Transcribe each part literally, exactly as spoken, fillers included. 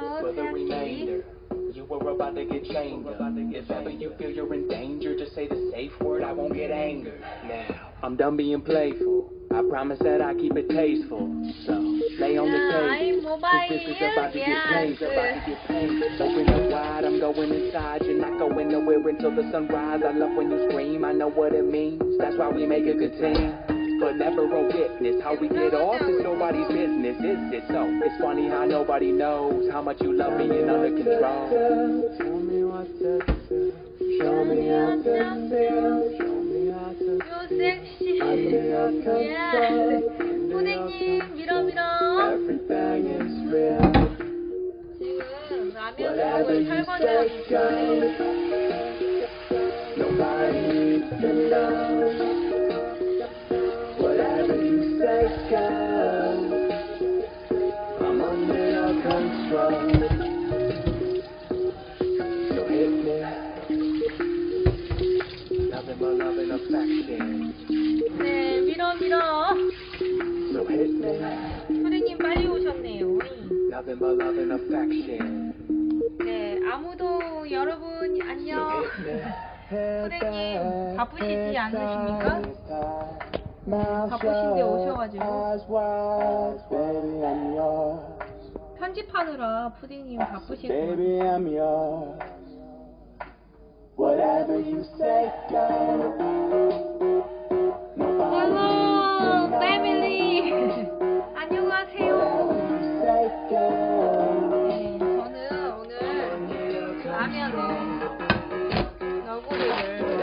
for the remainder. You were about to get chained up. If ever you feel you're in danger, just say the safe word, I won't get angered. Now, I'm done being playful. I promise that I keep it tasteful. So, lay on the table. Cause this is about to get paid, about to get paid. Open up wide, I'm going inside. You're not going nowhere until the sunrise. I love when you scream, I know what it means. That's why we make a good team. But never a witness. How we get off is nobody's business, is it? So, it's funny how nobody knows how much you love being under control. Tell me what to do. Show me how to feel. Show me how to 섹시. 푸딩님 밀어 밀어. Everything is real. 지금 라면 먹을 설거지하고 있어요. Nobody needs to know. Whatever you say goes. I'm under your control. So hit me. Nothing but love and affection. 네, 밀어 밀어. So hit me. 푸딩님 빨리 오셨네요. Nothing but love and affection. 네, 아무도 여러분 안녕. 푸딩님 바쁘시지 않으십니까? 바쁘신데 오셔가지고 편집하느라 푸딩님 바쁘실 거예요. Hello, family. 안녕하세요. 네, 저는 오늘 라면을 너구리를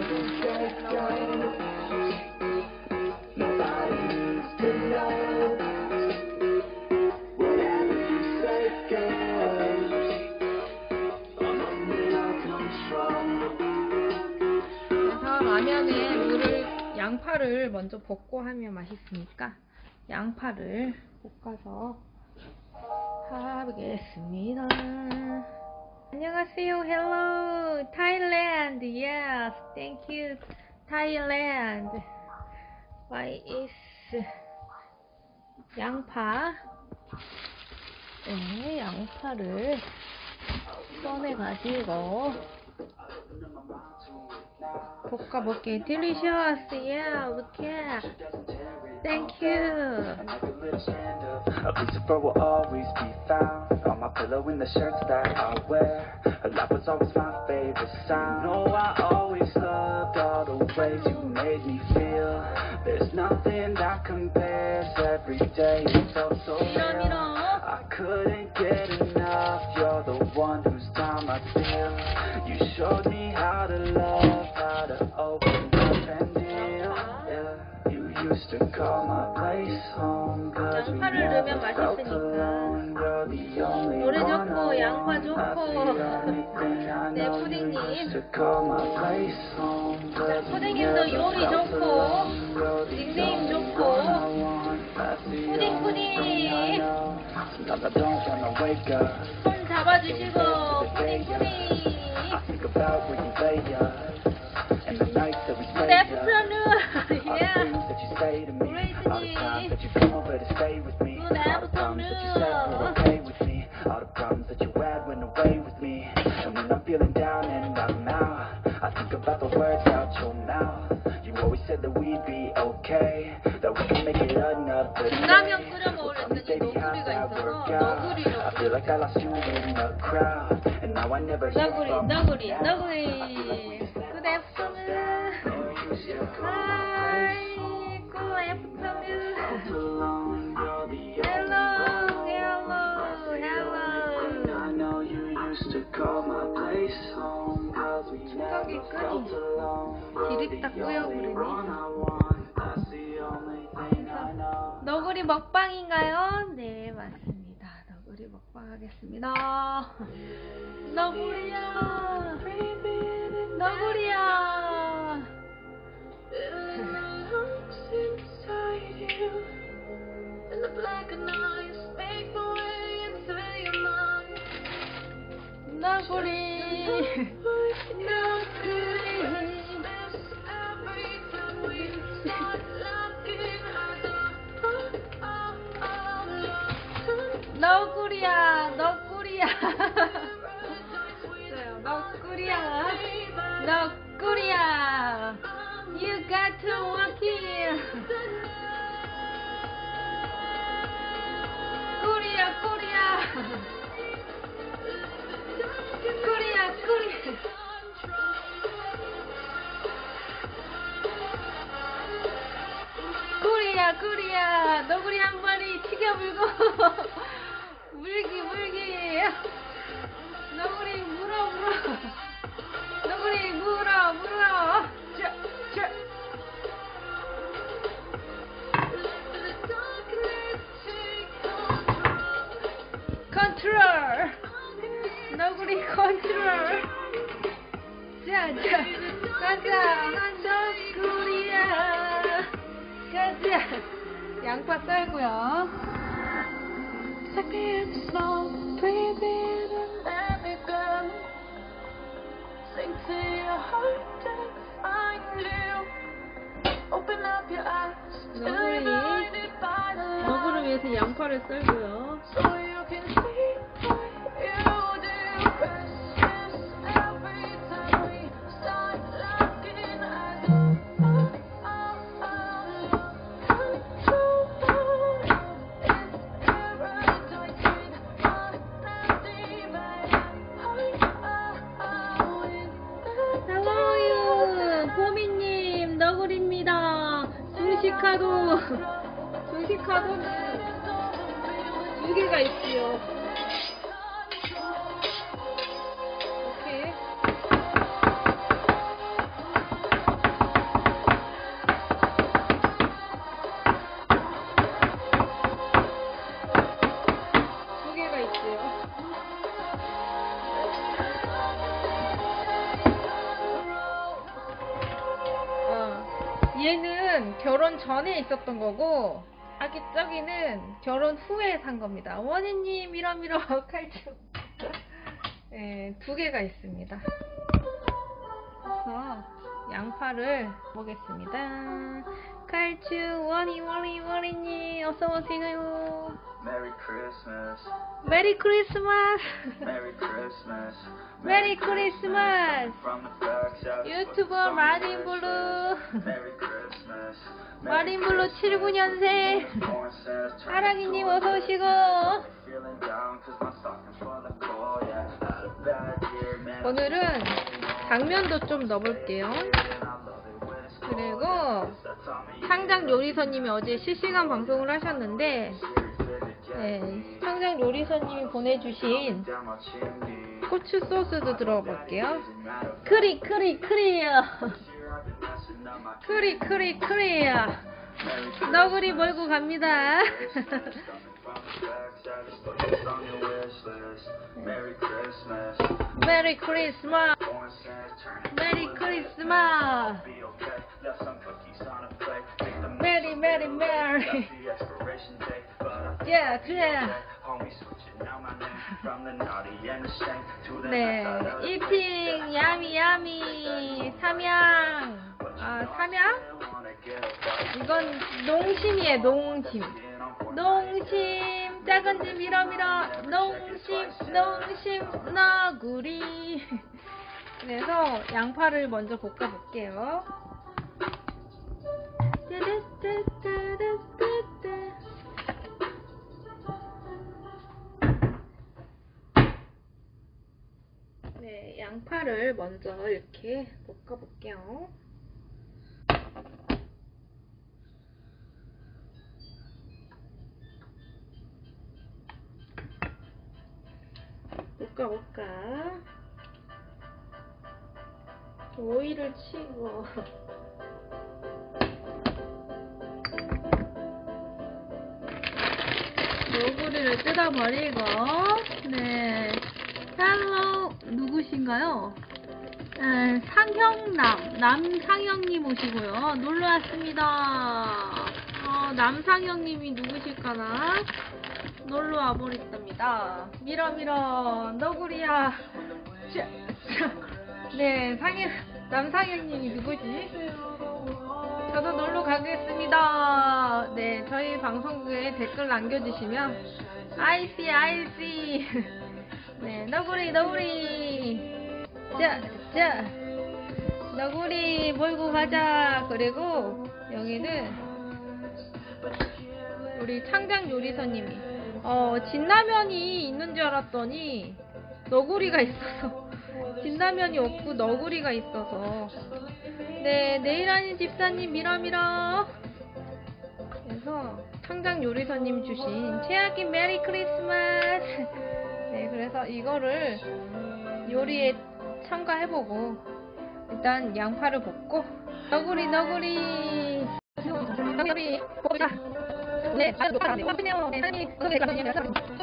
라면에 물을 양파를 먼저 볶고 하면 맛있으니까 양파를 볶아서 하겠습니다. 안녕하세요. Hello, Thailand. Yes, thank you, Thailand. Why is 양파? 네, 양파를 꺼내가지고 볶아볼게. Delicious. Yeah, look at. Thank you. A piece of fur will always be found on my pillow in the shirts that I wear. A laugh was always my favorite sound. No, I always loved all the ways you made me feel. There's nothing that compares. Every day you felt so real. I couldn't get enough. You're the one whose time I feel. You showed me how to love, how to open up and deal. Yeah. You used to call my place home. 양파를 넣으면 맛있으니까 노래 좋고 양파 좋고. 네, 푸딩님. 자, 푸딩님도 요리 좋고 닉네임 좋고 푸딩 푸딩 손 잡아주시고 푸딩 푸딩. Good afternoon. Yeah. Great. Good afternoon. All the problems that you had went away with me. And when I'm feeling down and I'm out, I think about the words out your mouth. You always said that we'd be okay, that we could make it another day. 라면 끓여 먹으랬더니 너구리가 있어서 너구리로. I feel like I lost you in the crowd, and now I never hear 너구리 from 너구리 너구리. Good afternoon. Hi. Good afternoon. Hello. 충격이 끄니 디립다 꾸여버리네. 너구리 먹방인가요? 네, 맞습니다. 너구리 먹방 하겠습니다. 너구리야, 너구리야. 너구리. 너구리야, 너구리야. 너구리 물어 물어. 너구리 물어 물어. 자, 자. 컨트롤. 너구리 컨트롤. 자, 자. 가자. 너구리야. 가자. 양파 썰고요. 너구리, 너구를 위해서 양파를 썰고요. 너구리입니다. 중식카도 중식카도 두 개가 있지요. 이렇게 두 개가 있지요. 얘는 결혼 전에 있었던 거고, 아기 저기는 결혼 후에 산 겁니다. 원희님 미러미러 칼춤. 네, 두 개가 있습니다. 그래서 양파를 보겠습니다. 칼춤 원희 원희 원희님 어서 오세요. 메리 크리스마스. 메리 크리스마스. 메리 크리스마스. 메리 크리스마스. 유튜버 마린블루. 마린블루 칠십구 년생 하랑이님 어서오시고. 오늘은 당면도 좀 넣어볼게요. 그리고 상장 요리사님이 어제 실시간 방송을 하셨는데, 네, 상장 요리사님이 보내주신 고추 소스도 들어볼게요. 크리 크리 크리야. 크리 크리 크리야. 너구리 몰고 갑니다. 메리 크리스마스. 메리 크리스마스. 메리 메리 메리. 예, 그래. 네, 이팅 야미 야미 삼양. 아, 삼양? 이건 농심이에요. 농심. 농심 작은 집 밀어 밀어. 농심 농심 너구리. 그래서 양파를 먼저 볶아 볼게요. 네, 양파를 먼저 이렇게 볶아 볼게요. 볶아 볼까? 오일을 치고 너구리를 뜯어버리고. 네, 헬로 누구신가요? 네, 상형남 남상형님 오시고요. 놀러왔습니다. 어, 남상형님이 누구실까나 놀러 와버렸답니다. 밀어 밀어 너구리야. 자, 자. 네, 상형 남상형님이 누구지? 저도 놀러 가겠습니다. 네, 저희 방송국에 댓글 남겨주시면 아이씨 아이씨. 네, 너구리 너구리. 자, 자, 너구리 몰고 가자. 그리고 여기는 우리 창장 요리사님이 어 진라면이 있는 줄 알았더니 너구리가 있어서 진라면이 없고 너구리가 있어서. 네, 내일아닌 집사님 밀어 밀어. 그래서 창장 요리사님 주신 최악의 메리 크리스마스. 네, 그래서 그래서 이거를 요리에 첨가해보고 일단 양파를 볶고 너구리 너구리 너구리 볶자. 네, 아주 높아. 네, 네, 네, 네, 그게 그러면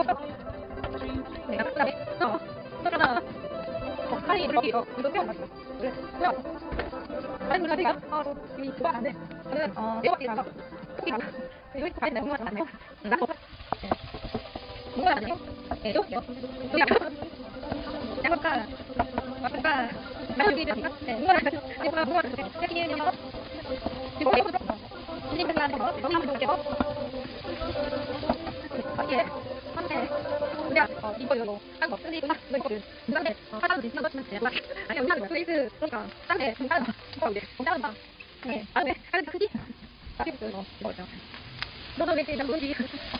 네, 그다음에 어, 그러나 어, 아니 여기 이거 이거 빼고 가시죠. 그래, 빼고. 아니 우리가 지금 어, 이 두가 안 돼. 저는 어, 네 바퀴라서 여기 가. 여기 가야 되나 궁금하지 않나요? 나 뭐? 네. 궁금하지 않나요? 네, 여기 여기 여기 양파가 양파가 나 여기 있으니까 네, 궁금하지 않나요? 궁금하지 않나요? 여기 있는 거 지금 이거 들어. 이제 그냥 하는 거 여기 한번 볼게요. 예. 근데 우리가 어, 이거 이거 딴거 근데 이거 이거 이거 중간에 하나도 뒤집어 넣으면 돼요. 아니 우리가 플레이스 그러니까 딴데 중간에 뭐 이제 공짜는 막 네. 아 왜? 하는 크기? 아 이거 이거 이거 있죠. 너도 왜 이렇게 뭔지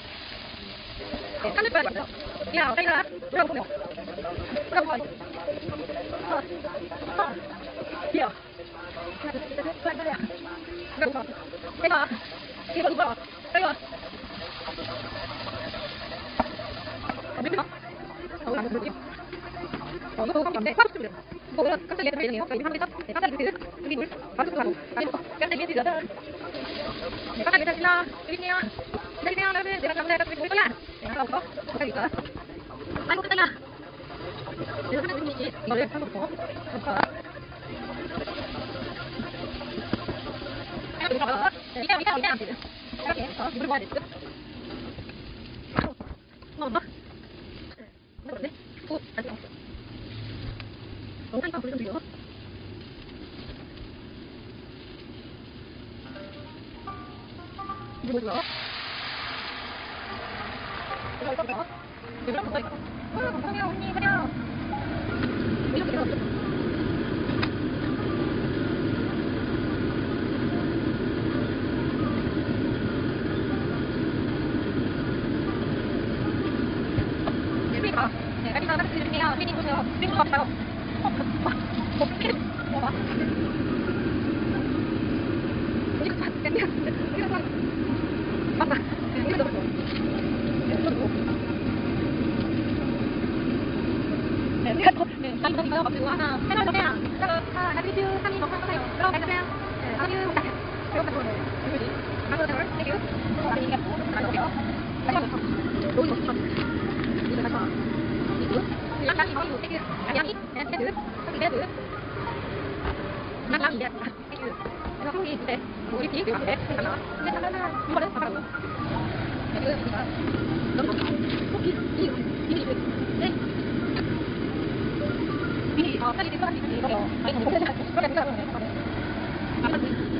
네, 하늘 거야 맞죠? 야, 저희가 뭐라고 보면 뭐라고 보면 어, 어, 귀여워. 그래서 내가 이거 이거 이거 뭐지? 어, 이거 뭐지? 어, 이거 깜짝 놀래. 화수 좀 뭐, 이런 깜짝이야, 들리네요. 여기 한번 해서, 네, 깜짝이 그, 여기 물, 화수 좀 하고, 아니, 깜짝이야, 들려서. 네, 깜짝이야, 들려. 여기세요. 기다리세요, 여러분. 내가 잠깐만 해가지고 볼 거야. 네, 하나 없어. 깜짝이 있어. 아이고, 깜짝이야. 내가 하나 드리지. 이거를 하고 있고. 없어. 아이고, 이거 봐봐. 네, 이게, 이게, 이게, 이렇게, 어, 물을 먹어야 되지. 뭐, 엄마? 그런데? 오, 안 돼. 너무 하니까 불좀 들려. 이거 뭐야? 이거 이거 뭐야? 이거 뭐야? 어, 감사해요 언니 그냥. 이렇게 해서. 네, 여기서 같이 드릴게요. 미니 보세요. 미니 봐봐요. 어, 어, 어떻게? 뭐야? 이거 봐, 이거 이거 봐. 맞다. 이거 넣었어. 이거 넣고. 네, 우리가 더, 네, 나 이거 이거 그리고 하나 해놔 주세요. 그리고 아, 나비뷰 삼이 먹방 하세요. 그럼 가주세요. 네, 나비뷰 자, 배고파 보네. 이거지. 나도 잘. 땡큐. 나도 이게 나 넣을게요. 마지막부터. 여기 넣었어. 이거 다시. 양이 거의 못 땡겨. 양이 헤드, 여기 헤드. 양이 이제 땡겨. 그래서 거기 이제 우리 뒤에 이렇게 나와. 근데 잠깐만 이거는 잠깐만. 여기 여기가 너무 거기 이 이 네. 미리 어 빨리 빨리 이거요. 아니 너무 그렇게 그렇게 생각하면 돼.